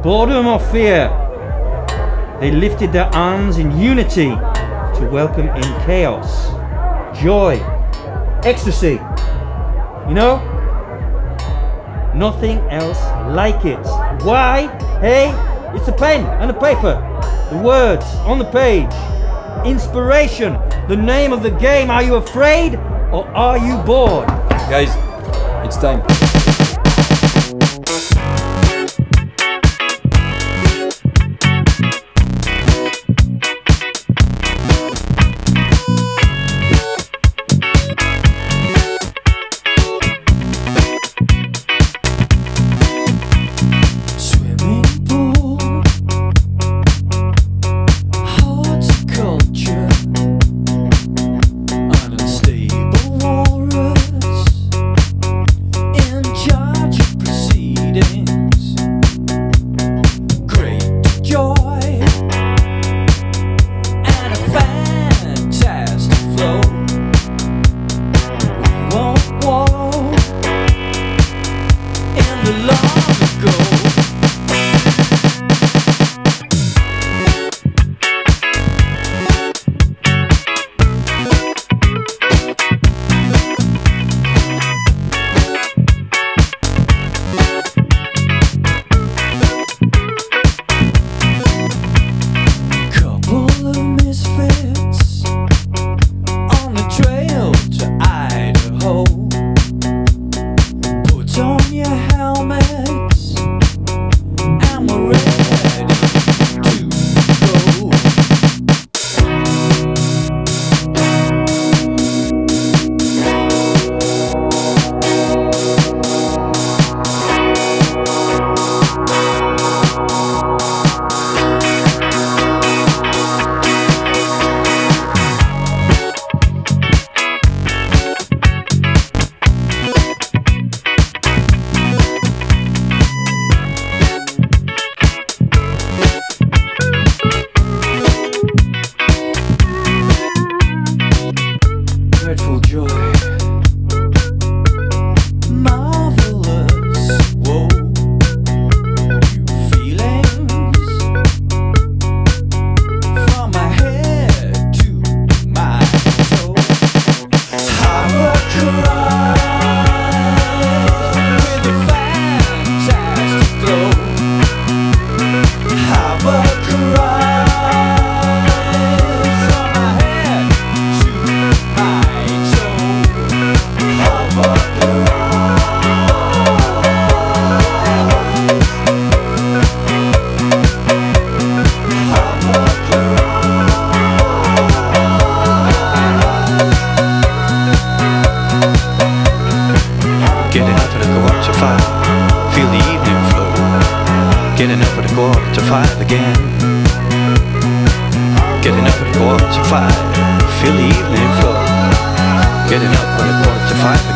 boredom or fear. They lifted their arms in unity to welcome in chaos, joy, ecstasy. You know? Nothing else like it. Why? Hey, it's a pen and a paper. The words on the page. Inspiration. The name of the game. Are you afraid or are you bored? Guys, it's time. Feel the evening flow, getting up at 4:45 again. Getting up at 4:45, feel the evening flow, getting up at 4:45 again.